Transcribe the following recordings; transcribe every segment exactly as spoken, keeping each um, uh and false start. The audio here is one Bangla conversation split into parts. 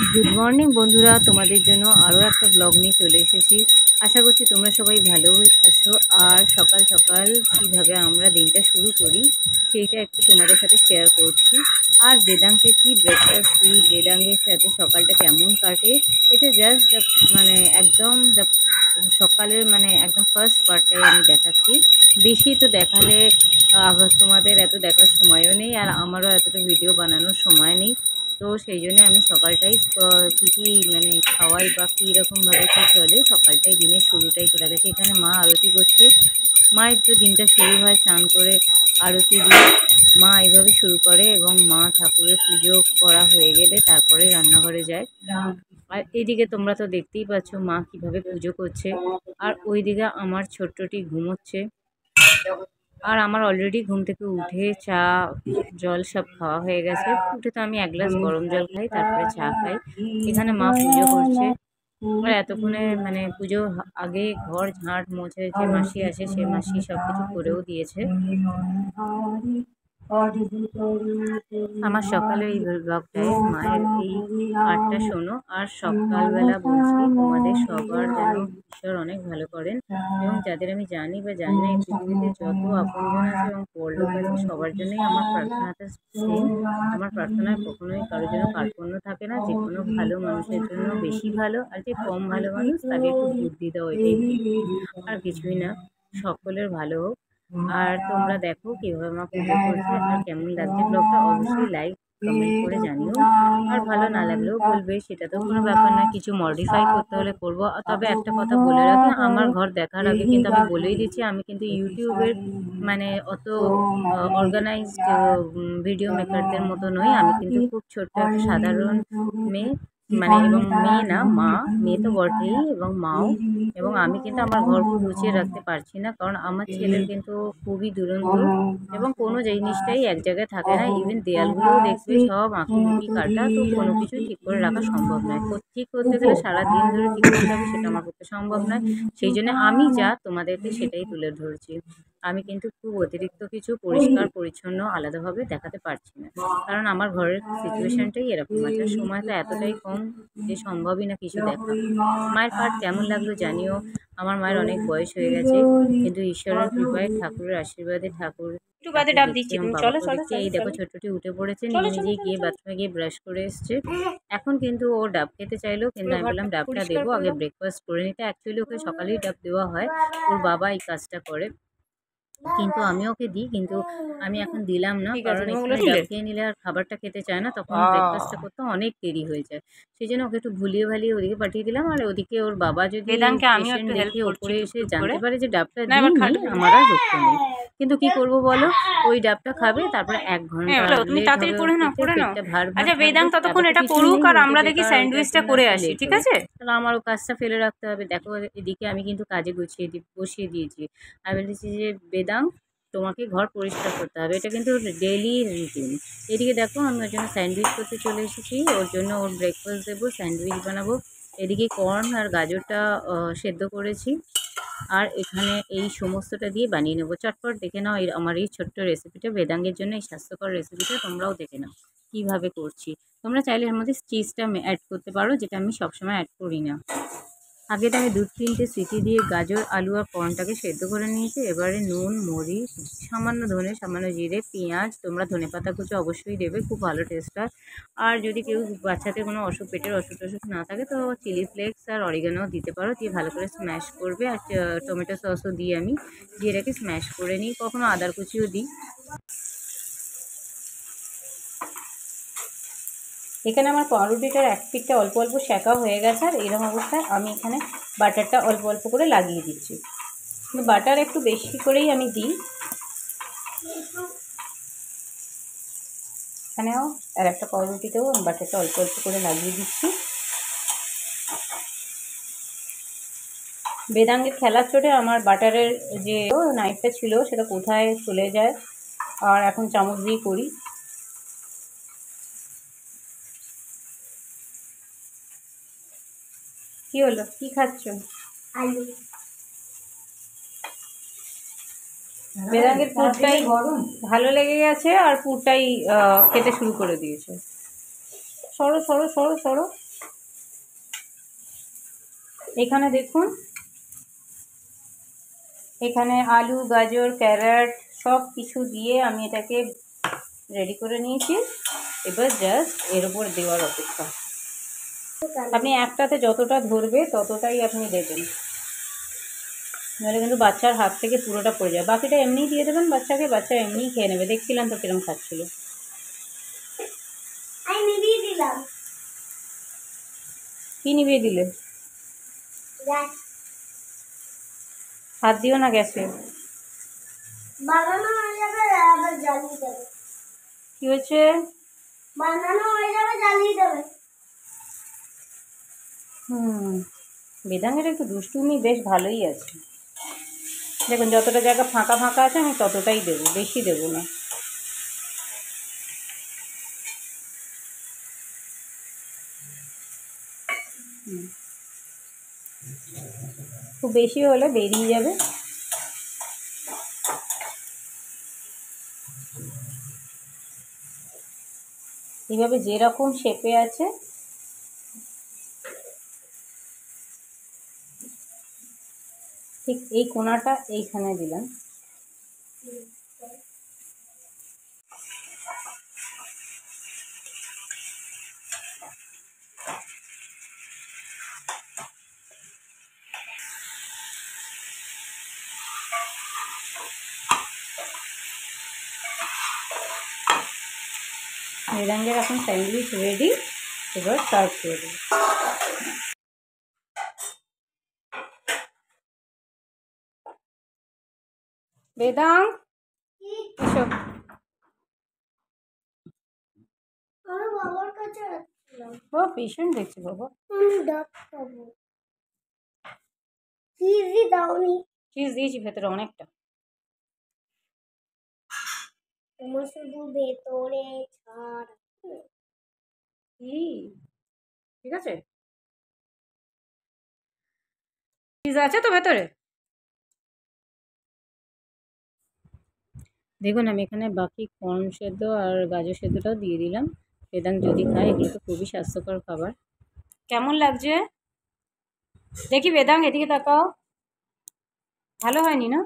গুড মর্নিং বন্ধুরা, তোমাদের জন্য আরও একটা ব্লগ নিয়ে চলে এসেছি। আশা করছি তোমরা সবাই ভালো আছো। আর সকাল সকাল কীভাবে আমরা দিনটা শুরু করি সেইটা একটু তোমাদের সাথে শেয়ার করছি। আর বেদাঙ্গকে কি ব্রেকফাস্ট দিই, বেদাঙ্গের সাথে সকালটা কেমন কাটে, এটা জাস্ট মানে একদম সকালের মানে একদম ফার্স্ট পার্টটাই আমি দেখাচ্ছি। বেশি তো দেখালে আবার তোমাদের এত দেখার সময়ও নেই, আর আমারও এতটা ভিডিও বানানোর সময় নেই। তো সেই জন্য আমি সকালটাই কী কী মানে খাওয়াই বা কীরকমভাবে কী চলে সকালটাই দিনের শুরুটাই করে গেছে। এখানে মা আরতি করছে। মায়ের তো দিনটা শুরু হয় স্নান করে আরতি দিয়ে, মা এইভাবে শুরু করে এবং মা ঠাকুরের পুজো করা হয়ে গেলে তারপরে রান্নাঘরে যায়। আর এদিকে তোমরা তো দেখতেই পাচ্ছ মা কীভাবে পুজো করছে, আর ওইদিকে আমার ছোট্টটি ঘুমোচ্ছে। আর আমার অলরেডি ঘুম থেকে উঠে চা জল সব খাওয়া হয়ে গেছে। উঠে তো আমি এক গ্লাস গরম জল খাই, তারপরে চা খাই। এখানে মা পুজো করছে। আর এতক্ষণে মানে পুজো আগে ঘর ঝাঁট মোছে যে মাসি আসে সে মাসি সব কিছু করেও দিয়েছে। আমার সকালের এই ব্লগটায় মায়ের এই পাঠটা শোনো। আর সকালবেলা বলছি তোমাদের সবার যেন ঈশ্বর অনেক ভালো করেন, এবং যাদের আমি জানি বা জানি না এই পৃথিবীতে যত আপনজন আছে এবং পরলোক আছে সবার জন্যই আমার প্রার্থনাটা সেম। আমার প্রার্থনায় কখনোই কারোর জন্য কার্পণ্য থাকে না। যে কোনো ভালো মানুষের জন্য বেশি ভালো, আর যে কম ভালো মানুষ তাকে একটু বুদ্ধি দাও, এটাই আর কিছুই না। সকলের ভালো হোক। আর তোমরা দেখো কীভাবে মা পুজো করছে আর কেমন লাগছে ব্লগটা, অবশ্যই লাইক কমেন্ট করে জানিও। আর ভালো না লাগলেও বলবে, সেটা তো কোনো ব্যাপার না, কিছু মডিফাই করতে হলে করবো। তবে একটা কথা বলে রাখি, আমার ঘর দেখার আগে কিন্তু আমি বলেই দিচ্ছি, আমি কিন্তু ইউটিউবের মানে অত অর্গানাইজড ভিডিও মেকারদের মতো নই। আমি কিন্তু খুব ছোট্ট একটা সাধারণ মেয়ে, মানে এবং মেয়ে না মা, মেয়ে তো বটেই এবং মাও। এবং আমি কিন্তু আমার ঘর খুব গুছিয়ে রাখতে পারছি না, কারণ আমার ছেলের কিন্তু খুবই দুরন্ত এবং কোনো জিনিসটাই এক জায়গায় থাকে না। ইভেন দেয়ালগুলোও দেখবে সব আঁকি বুকি কাটা, তো কোনো কিছুই ঠিক করে রাখা সম্ভব নয়। ঠিক করতে গেলে সারাদিন ধরে ঠিক করতে হবে, সেটা আমার পক্ষে সম্ভব নয়। সেই জন্য আমি যা তোমাদেরকে সেটাই তুলে ধরছি। আমি কিন্তু খুব অতিরিক্ত কিছু পরিষ্কার পরিচ্ছন্ন আলাদাভাবে দেখাতে পারছি না, কারণ আমার ঘরের সিচুয়েশানটাই এরকম আছে। সময় তো এতটাই কম যে সম্ভবই না কিছু দেখা। মায়ের পাঠ কেমন লাগলো জানিও। আমার মায়ের অনেক বয়স হয়ে গেছে, কিন্তু ঈশ্বরের কৃপায় ঠাকুরের আশীর্বাদে ঠাকুর একটু বাদে ডাব দিচ্ছি, এবং তুমি চলো বাবাকেও চলো দেখছি। চলো এই দেখো চলো ছোট্টটি উঠে পড়েছে, চলো নিজে চলো নিজেই চলো গিয়ে চলো। বাথরুমে গিয়ে ব্রাশ করে এসছে। এখন কিন্তু ও ডাব খেতে চাইলো, কিন্তু পুরো আমি ঘরটা বললাম ডাবটা পরিষ্কার দেবো, আগে করলাম। ব্রেকফাস্ট করে নিতে। অ্যাকচুয়ালি ওকে সকালেই ডাব দেওয়া হয়, ওর বাবা এই কাজটা করে, কিন্তু আমি ওকে দিই, কিন্তু আমি এখন দিলাম না, ঠিক আছে, কারণ তুমি ওগুলো এখানে ডাব তুললে। খেয়ে নিলে আর খাবারটা খেতে চায় না, তখন আহ ব্রেকফাস্টটা করতে অনেক দেরি হয়ে যায়। সেই জন্য ওকে একটু ভুলিয়ে ভালিয়ে ওদিকে পাঠিয়ে দিলাম। আর ওদিকে ওর বাবা যদি বেদাঙ্কে আমিও পেশেন্ট একটু হেল্প দেখে করছি ওপরে এসে টুকটুক করে। জানতে পারে যে ডাবটা না এবার দিইনি, খাটবে। আমার আর রক্ষে নেই। কিন্তু কি করব বলো, ওই ডাবটা খাবে, তারপরে এক ঘন্টা হ্যাঁ তুমি লেট তাড়াতাড়ি হবে ওর করে নাও খেতে, করে নাও। পেটটা ভার ভার আচ্ছা থাকবে। বেদাং তাকে ততক্ষণ তো এটা কিছুই করুক, নেই, আর বলছে আমরা দেখি বেকার ওটার স্যান্ডউইচটা জন্য করে আসতে আসি, লেট ঠিক হবে। আছে? তাহলে আমারও কাজটা ফেলে রাখতে হবে। দেখো এদিকে আমি কিন্তু কাজে গুছিয়ে দি বসিয়ে দিয়েছি। আমি বলেছি যে বেদাং, তোমাকে ঘর পরিষ্কার করতে হবে, এটা কিন্তু ডেইলি রুটিন। এদিকে দেখো আমি ওর জন্য স্যান্ডউইচ করতে চলে এসেছি, ওর জন্য ওর ব্রেকফাস্ট দেবো, স্যান্ডউইচ বানাবো। এদিকে কর্ন আর গাজরটা সেদ্ধ করেছি, আর এখানে এই সমস্তটা দিয়ে বানিয়ে নেবো চটপট। দেখে নাও এই আমার এই ছোট্ট রেসিপিটা, বেদাঙ্গের জন্য এই স্বাস্থ্যকর রেসিপিটা তোমরাও দেখে নাও কীভাবে করছি। তোমরা চাইলে এর মধ্যে চিজটা অ্যাড করতে পারো, যেটা আমি সবসময় অ্যাড করি না। আগে তো আমি দু তিনটে সিটি দিয়ে গাজর আলু আর কর্নটাকে সেদ্ধ করে নিয়েছি। এবারে নুন, মরিচ, সামান্য ধনে, সামান্য জিরে, পেঁয়াজ, তোমরা ধনেপাতা কুচো অবশ্যই দেবে, খুব ভালো টেস্ট হয়। আর যদি কেউ বাচ্চাদের কোনো অসুখ, পেটের অসুখ টসুখ না থাকে, তো চিলি ফ্লেক্স আর অরিগানো দিতে পারো। দিয়ে ভালো করে স্ম্যাশ করবে, আর টমেটো সসও দিয়ে আমি দিয়ে রেখে স্ম্যাশ করে নিই, কখনো আদার কুচিও দিই। এখানে আমার পাউরুটিটার এক পিঠটা অল্প অল্প সেঁকা হয়ে গেছে, আর এরকম অবস্থায় আমি এখানে বাটারটা অল্প অল্প করে লাগিয়ে দিচ্ছি। বাটার একটু বেশি করেই আমি দিই। এখানেও আর একটা পাউরুটিতেও আমি বাটারটা অল্প অল্প করে লাগিয়ে দিচ্ছি। বেদাঙ্গের খেলার চোটে আমার বাটারের যে নাইফটা ছিল সেটা কোথায় চলে যায়, আর এখন চামচ দিয়ে করি। কি হলো, কি খাচ্ছ? আলু। বেদাঙ্গের পুরটাই ভালো লেগে গেছে, আর পুরটাই খেতে শুরু করে দিয়েছে। সরো সরো সরো সরো। এখানে দেখুন, এখানে আলু, গাজর, ক্যারট সব কিছু দিয়ে আমি এটাকে রেডি করে নিয়েছি। এবার জাস্ট এর উপর দেওয়ার অপেক্ষা। আপনি একটাতে যতটা ধরবে ততটাই আপনি দেবেন, নাহলে কিন্তু বাচ্চার হাত থেকে পুরোটা পড়ে যায়। বাকিটা এমনিই দিয়ে দেবেন বাচ্চাকে, বাচ্চা এমনিই খেয়ে নেবে। দেখছিলাম তো কিরম খাচ্ছিল। কি নিভিয়ে দিলে? হাত দিও না গ্যাসে। বানানো হয়ে যাবে, আবার জ্বালিয়ে দেবে। কি হয়েছে? বানানো হয়ে যাবে, জ্বালিয়ে দেবে। হুম, বেদাঙ্গের একটু দুষ্টুমি বেশ ভালোই আছে। দেখুন যতটা জায়গা ফাঁকা ফাঁকা আছে আমি ততটাই দেবো, বেশি দেবো না। খুব বেশি হলে বেরিয়ে যাবে। এইভাবে যেরকম শেপে আছে ঠিক এই কোণাটা এইখানে দিলাম। বেদাঙ্গের এখন স্যান্ডউইচ রেডি, এবার সার্ভ করে দেবো। বেদাং এসো। বাবার কাছে আসছিলাম। ও পেশেন্ট দেখছি বাবা। চিজই দাওনি। চিজ দিয়েছি ভেতরে অনেকটা। তোমার শুধু ভেতরে ছাড়। কি ঠিক আছে? চিজ আছে তো ভেতরে? দেখুন আমি এখানে বাকি কর্ন সেদ্ধ আর গাজর সেদ্ধটাও দিয়ে দিলাম। বেদাং যদি খায়, এগুলো তো খুবই স্বাস্থ্যকর খাবার। কেমন লাগছে দেখি বেদাং, এদিকে তাকাও। ভালো হয়নি না?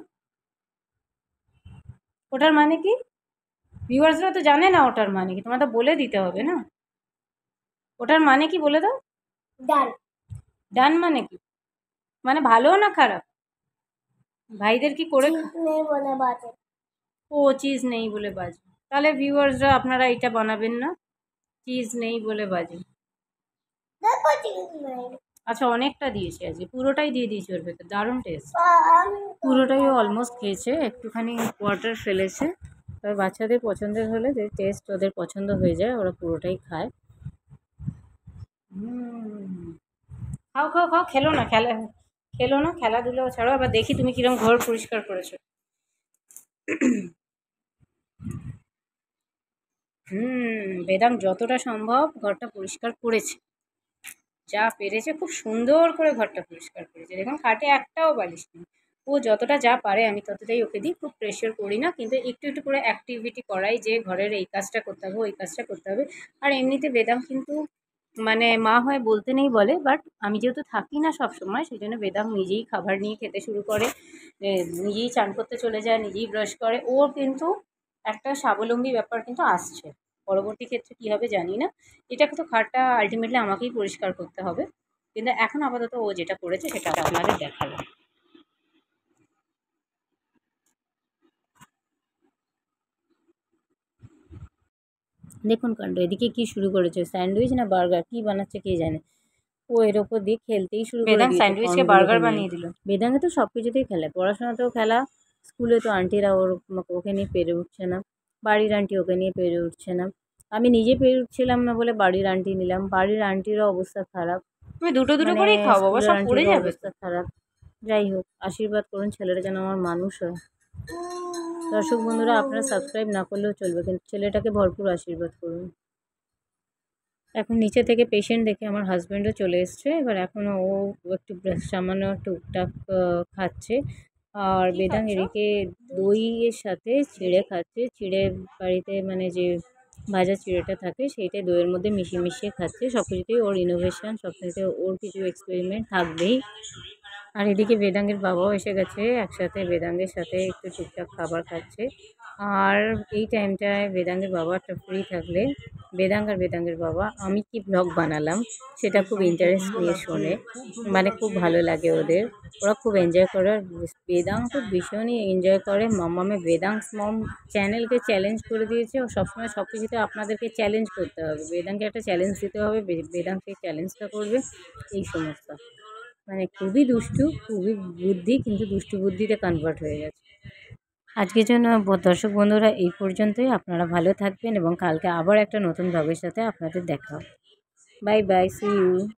ওটার মানে কি? ভিউয়ার্সরা তো জানে না ওটার মানে কি, তোমার তো বলে দিতে হবে না। ওটার মানে কি বলে দাও। ডান। ডান মানে কি? মানে ভালো না খারাপ? ভাইদের কি করে? নেই বলে বাজে। ও চিজ নেই বলে বাজে। তাহলে ভিউয়ার্সরা আপনারা এটা বানাবেন না, চিজ নেই বলে বাজে। দেখো চিজ নেই। আচ্ছা অনেকটা দিয়েছি আজকে, পুরোটাই দিয়ে দিয়েছি ওর ভেতর, দারুণ টেস্ট। পুরোটাই ও অলমোস্ট খেয়েছে, একটুখানি ওয়াটার ফেলেছে। তবে বাচ্চাদের পছন্দের হলে যে টেস্ট ওদের পছন্দ হয়ে যায়, ওরা পুরোটাই খায়। হুম, খাও খাও খাও, খেলো না, খেলা খেলো না, খেলাধুলো ছাড়ো। আবার দেখি তুমি কিরকম ঘর পরিষ্কার করেছো। হুম, বেদাং যতটা সম্ভব ঘরটা পরিষ্কার করেছে, যা পেরেছে খুব সুন্দর করে ঘরটা পরিষ্কার করেছে। দেখুন খাটে একটাও বালিশ নেই। ও যতটা যা পারে আমি ততটাই ওকে দিই, খুব প্রেশার করি না, কিন্তু একটু একটু করে অ্যাক্টিভিটি করাই যে ঘরের এই কাজটা করতে হবে, ওই কাজটা করতে হবে। আর এমনিতে বেদাং কিন্তু মানে মা হয় বলতে নেই বলে, বাট আমি যেহেতু থাকি না সব সময়, সেই জন্য বেদাং নিজেই খাবার নিয়ে খেতে শুরু করে, নিজেই চান করতে চলে যায়, নিজেই ব্রাশ করে। ওর কিন্তু একটা স্বাবলম্বী ব্যাপার কিন্তু আসছে। পরবর্তী ক্ষেত্রে কী হবে জানি না। এটা কিন্তু খাটটা আলটিমেটলি আমাকেই পরিষ্কার করতে হবে, কিন্তু এখন আপাতত ও যেটা করেছে সেটা আপনাদের দেখালো। দেখুন কাণ্ড, এদিকে কি শুরু করেছে, স্যান্ডউইচ না বার্গার কি বানাচ্ছে কে জানে। ও এর ওপর দিয়ে খেলতেই শুরু করে দিয়েছে। বেদাং স্যান্ডউইচকে বার্গার বানিয়ে দিল। বেদাঙ্গে তো সব কিছুতেই খেলে, পড়াশোনাতেও খেলা, স্কুলে তো আন্টিরা ওর ওকে নিয়ে পেরে উঠছে না, বাড়ির আন্টি ওকে নিয়ে পেরে উঠছে না। আমি নিজে পেরে উঠছিলাম না বলে বাড়ির আন্টি নিলাম, বাড়ির আন্টিরও অবস্থা খারাপ। তুমি দুটো দুটো করেই খাও বাবা, সব পড়ে যাবে। অবস্থা খারাপ। যাই হোক, আশীর্বাদ করুন ছেলেটা যেন আমার মানুষ হয়। দর্শক বন্ধুরা, আপনারা সাবস্ক্রাইব না করলেও চলবে, কিন্তু ছেলেটাকে ভরপুর আশীর্বাদ করুন। এখন নিচে থেকে পেশেন্ট দেখে আমার হাজব্যান্ডও চলে এসছে। এবার এখনও ও একটু সামান্য টুকটাক খাচ্ছে। আর বেদাং এদিকে দইয়ের সাথে চিড়ে খাচ্ছে। চিড়ে বাড়িতে মানে যে ভাজা চিড়েটা থাকে সেইটাই দইয়ের মধ্যে মিশিয়ে মিশিয়ে খাচ্ছে। সব কিছুতেই ওর ইনোভেশন, সব কিছুতে ওর কিছু এক্সপেরিমেন্ট থাকবেই। আর এদিকে বেদাঙ্গের বাবাও এসে গেছে, একসাথে বেদাঙ্গের সাথে একটু টুকটাক খাবার খাচ্ছে। আর এই টাইমটায় বেদাঙ্গের বাবা একটা ফ্রি থাকলে বেদাঙ্গ আর বেদাঙ্গের বাবা আমি কি ব্লগ বানালাম সেটা খুব ইন্টারেস্ট নিয়ে শোনে, মানে খুব ভালো লাগে ওদের, ওরা খুব এনজয় করে। আর বেদাঙ্গ তো ভীষণই এনজয় করে। মাম্মামে বেদাংস মম চ্যানেলকে চ্যালেঞ্জ করে দিয়েছে, ও সবসময় সব কিছুতে আপনাদেরকে চ্যালেঞ্জ করতে হবে, বেদাঙ্গকে একটা চ্যালেঞ্জ দিতে হবে, বেদাঙ্গ সেই চ্যালেঞ্জটা করবে, এই সমস্ত। মানে খুবই দুষ্টু, খুবই বুদ্ধি, কিন্তু দুষ্টু বুদ্ধিতে কনভার্ট হয়ে গেছে। আজকের জন্য দর্শক বন্ধুরা এই পর্যন্তই। আপনারা ভালো থাকবেন এবং কালকে আবার একটা নতুন ব্লগের সাথে আপনাদের দেখা হবে। Bye bye, see you.